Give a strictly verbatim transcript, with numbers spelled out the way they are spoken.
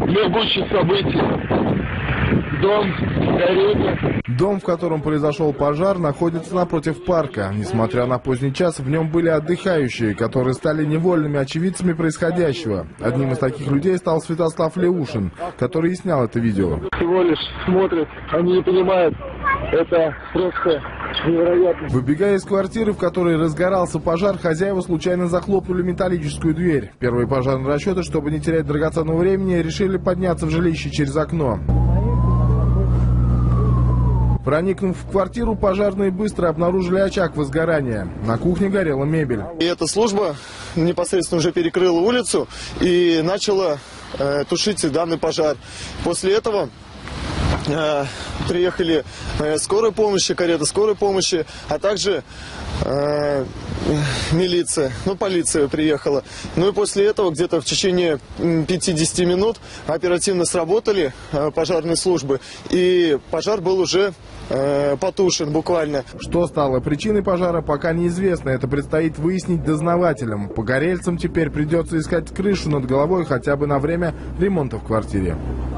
Лягущие события. Дом, горение. Дом, в котором произошел пожар, находится напротив парка. Несмотря на поздний час, в нем были отдыхающие, которые стали невольными очевидцами происходящего. Одним из таких людей стал Святослав Леушин, который и снял это видео. Всего лишь смотрят, они не понимают. Это просто невероятно. Выбегая из квартиры, в которой разгорался пожар, хозяева случайно захлопнули металлическую дверь. Первые пожарные расчеты, чтобы не терять драгоценного времени, решили подняться в жилище через окно. Проникнув в квартиру, пожарные быстро обнаружили очаг возгорания. На кухне горела мебель. И эта служба непосредственно уже перекрыла улицу и начала э, тушить данный пожар. После этого э, приехали э, скорая помощь, карета скорой помощи, а также э, милиция, ну полиция приехала. Ну и после этого где-то в течение пятидесяти минут оперативно сработали э, пожарные службы, и пожар был уже э, потушен буквально. Что стало причиной пожара, пока неизвестно. Это предстоит выяснить дознавателям. Погорельцам теперь придется искать крышу над головой хотя бы на время ремонта в квартире.